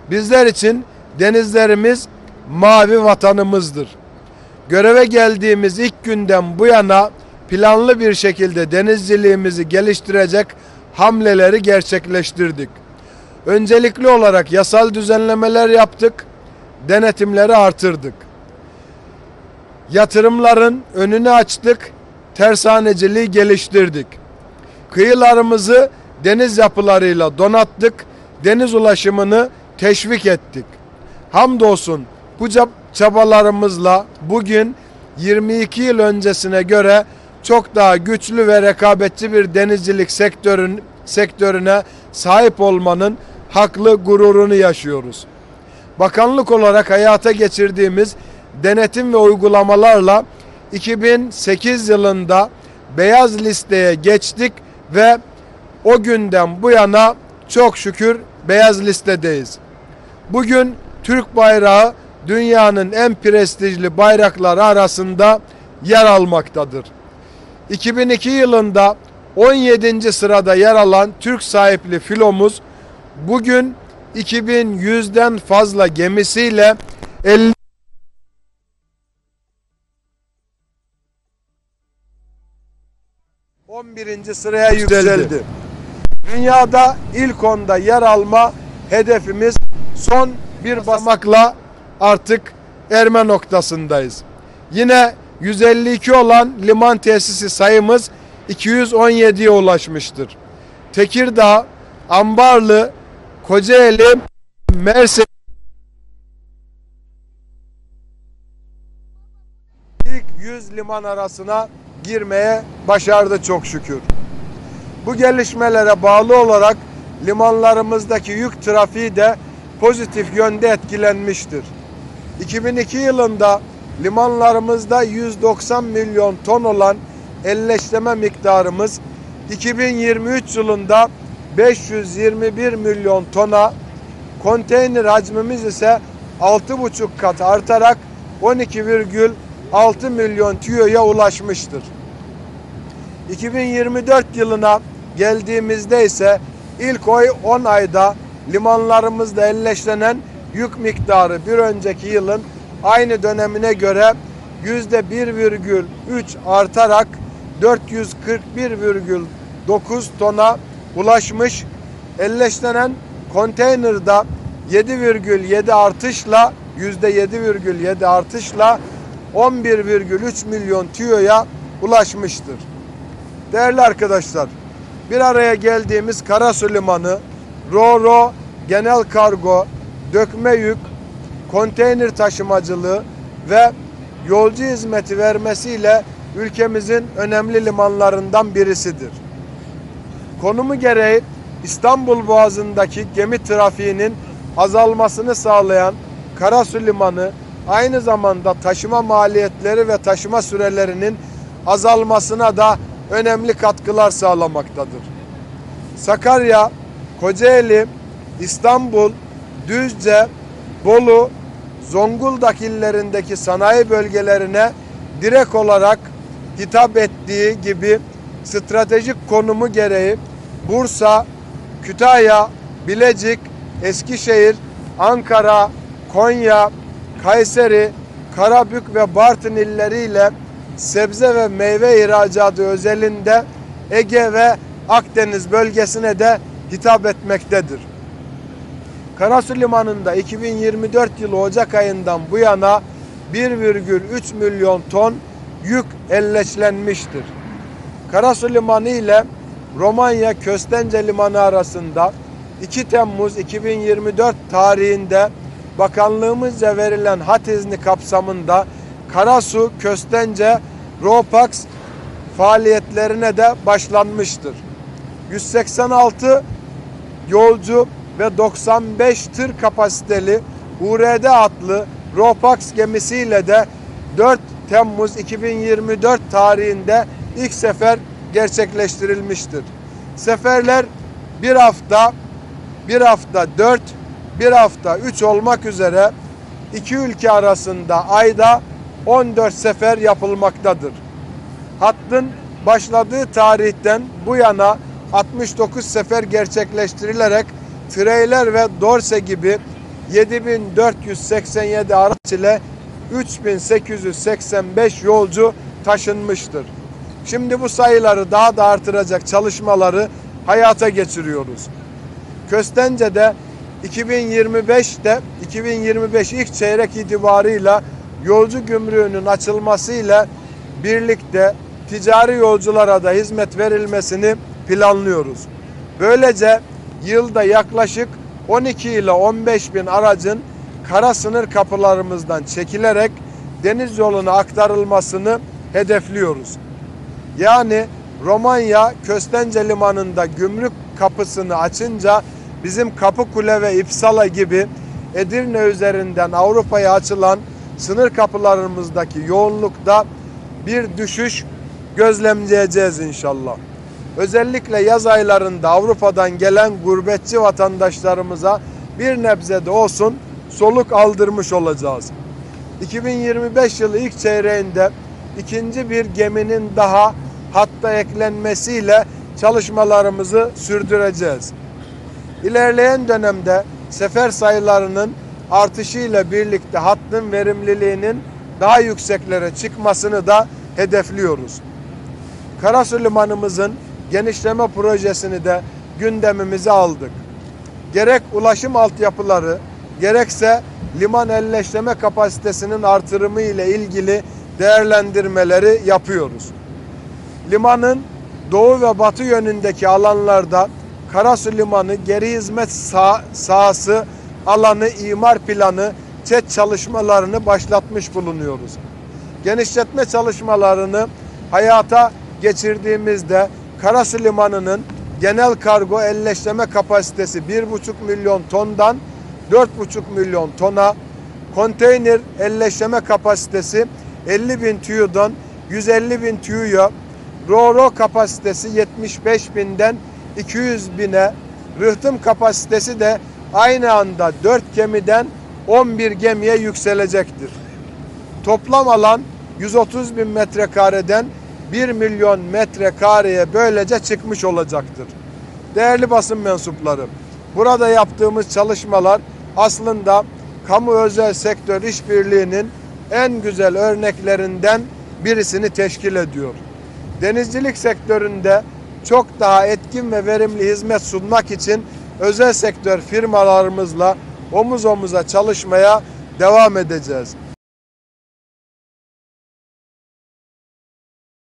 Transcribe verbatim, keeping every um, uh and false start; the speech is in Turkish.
Bizler için denizlerimiz mavi vatanımızdır. Göreve geldiğimiz ilk günden bu yana planlı bir şekilde denizciliğimizi geliştirecek hamleleri gerçekleştirdik. Öncelikli olarak yasal düzenlemeler yaptık, denetimleri artırdık. Yatırımların önünü açtık, tersaneciliği geliştirdik. Kıyılarımızı deniz yapılarıyla donattık, deniz ulaşımını teşvik ettik. Hamdolsun bu çabalarımızla bugün yirmi iki yıl öncesine göre çok daha güçlü ve rekabetçi bir denizcilik sektörün, sektörüne sahip olmanın haklı gururunu yaşıyoruz. Bakanlık olarak hayata geçirdiğimiz denetim ve uygulamalarla iki bin sekiz yılında beyaz listeye geçtik ve o günden bu yana çok şükür beyaz listedeyiz. Bugün Türk bayrağı dünyanın en prestijli bayrakları arasında yer almaktadır. iki bin iki yılında on yedinci sırada yer alan Türk sahipli filomuz bugün iki bin yüzden fazla gemisiyle elli on birinci sıraya yükseldi. Dünyada ilk onda yer alma hedefimiz son bir basamakla artık erme noktasındayız. Yine yüz elli iki olan liman tesisi sayımız iki yüz on yediye ulaşmıştır. Tekirdağ, Ambarlı, Kocaeli, Mersin ilk yüz liman arasına girmeye başardı çok şükür. Bu gelişmelere bağlı olarak limanlarımızdaki yük trafiği de pozitif yönde etkilenmiştir. iki bin iki yılında limanlarımızda yüz doksan milyon ton olan elleştirme miktarımız iki bin yirmi üç yılında beş yüz yirmi bir milyon tona, konteyner hacmimiz ise altı buçuk kat artarak on iki virgül altı milyon TEU'ya ulaşmıştır. iki bin yirmi dört yılına geldiğimizde ise ilk on ayda limanlarımızda elleşlenen yük miktarı bir önceki yılın aynı dönemine göre yüzde bir virgül üç artarak dört yüz kırk bir virgül dokuz tona ulaşmış. Elleşlenen konteynerda yedi virgül yedi artışla yüzde yedi virgül yedi artışla on bir virgül üç milyon TEU'ya ulaşmıştır. Değerli arkadaşlar, bir araya geldiğimiz Karasu Limanı, Ro-Ro, genel kargo, dökme yük, konteyner taşımacılığı ve yolcu hizmeti vermesiyle ülkemizin önemli limanlarından birisidir. Konumu gereği İstanbul Boğazı'ndaki gemi trafiğinin azalmasını sağlayan Karasu Limanı aynı zamanda taşıma maliyetleri ve taşıma sürelerinin azalmasına da önemli katkılar sağlamaktadır. Sakarya, Kocaeli, İstanbul, Düzce, Bolu, Zonguldak illerindeki sanayi bölgelerine direkt olarak hitap ettiği gibi stratejik konumu gereği Bursa, Kütahya, Bilecik, Eskişehir, Ankara, Konya, Kayseri, Karabük ve Bartın illeriyle sebze ve meyve ihracatı özelinde Ege ve Akdeniz bölgesine de hitap etmektedir. Karasu Limanı'nda iki bin yirmi dört yılı Ocak ayından bu yana bir virgül üç milyon ton yük elleşlenmiştir. Karasu Limanı ile Romanya Köstence Limanı arasında iki Temmuz iki bin yirmi dört tarihinde bakanlığımızca verilen hat izni kapsamında Karasu Köstence Ro-Pax faaliyetlerine de başlanmıştır. yüz seksen altı yolcu ve doksan beş tır kapasiteli U R D adlı Ro-Pax gemisiyle de dört Temmuz iki bin yirmi dört tarihinde ilk sefer gerçekleştirilmiştir. Seferler bir hafta, bir hafta dört, bir hafta üç olmak üzere iki ülke arasında ayda on dört sefer yapılmaktadır. Hattın başladığı tarihten bu yana altmış dokuz sefer gerçekleştirilerek Freyler ve Dorse gibi yedi bin dört yüz seksen yedi araç ile üç bin sekiz yüz seksen beş yolcu taşınmıştır. Şimdi bu sayıları daha da artıracak çalışmaları hayata geçiriyoruz. Köstence'de iki bin yirmi beşte iki bin yirmi beş ilk çeyrek itibarıyla yolcu gümrüğünün açılmasıyla birlikte ticari yolculara da hizmet verilmesini planlıyoruz. Böylece yılda yaklaşık on iki ile on beş bin aracın kara sınır kapılarımızdan çekilerek deniz yoluna aktarılmasını hedefliyoruz. Yani Romanya Köstence Limanı'nda gümrük kapısını açınca bizim Kapıkule ve İpsala gibi Edirne üzerinden Avrupa'ya açılan sınır kapılarımızdaki yoğunlukta bir düşüş gözlemleyeceğiz inşallah. Özellikle yaz aylarında Avrupa'dan gelen gurbetçi vatandaşlarımıza bir nebze de olsun soluk aldırmış olacağız. iki bin yirmi beş yılı ilk çeyreğinde ikinci bir geminin daha hatta eklenmesiyle çalışmalarımızı sürdüreceğiz. İlerleyen dönemde sefer sayılarının artışıyla birlikte hattın verimliliğinin daha yükseklere çıkmasını da hedefliyoruz. Karasu Limanımızın genişleme projesini de gündemimize aldık. Gerek ulaşım altyapıları, gerekse liman elleştirme kapasitesinin artırımı ile ilgili değerlendirmeleri yapıyoruz. Limanın doğu ve batı yönündeki alanlarda Karasu Limanı geri hizmet sah sahası alanı imar planı çet çalışmalarını başlatmış bulunuyoruz. Genişletme çalışmalarını hayata geçirdiğimizde Karasu Limanı'nın genel kargo elleştirme kapasitesi bir buçuk milyon tondan dört buçuk milyon tona, konteyner elleştirme kapasitesi elli bin TEU'dan yüz elli bin TEU'ya, ro-ro kapasitesi yetmiş beş binden iki yüz bine, rıhtım kapasitesi de aynı anda dört gemiden on bir gemiye yükselecektir. Toplam alan yüz otuz bin metrekareden bir milyon metrekareye böylece çıkmış olacaktır. Değerli basın mensupları, burada yaptığımız çalışmalar aslında kamu özel sektör işbirliğinin en güzel örneklerinden birisini teşkil ediyor. Denizcilik sektöründe çok daha etkin ve verimli hizmet sunmak için özel sektör firmalarımızla omuz omuza çalışmaya devam edeceğiz.